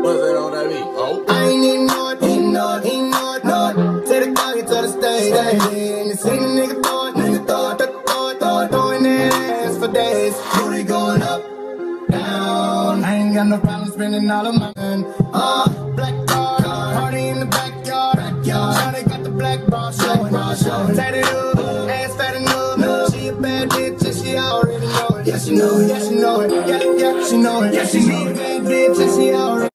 What's that on that beat? Oh. I ain't even know it, he know it, he know it, know it. Take the dog to the stage, and the city nigga throwing that ass for days. Booty going up, down. I ain't got no problem spending all of my money. Black car, party in the backyard. Shawty got the black bra showing. Tatted up, ass fat enough. She a bad bitch and she already know it. Yeah, she know it, yeah, she know it. Yeah, she know it. Yeah, she a bad bitch and she already